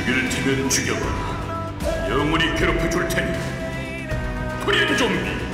죽일 테면 죽여봐. 영원히 괴롭혀 줄 테니. 코리안 좀비